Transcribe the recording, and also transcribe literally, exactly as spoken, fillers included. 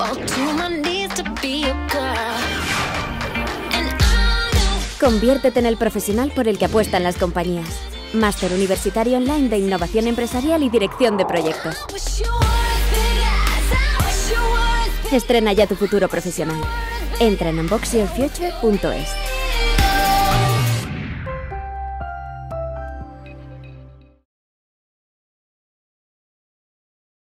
Conviértete en el profesional por el que apuestan las compañías. Máster Universitario Online de Innovación Empresarial y Dirección de Proyectos. Estrena ya tu futuro profesional. Entra en unbox your future punto es.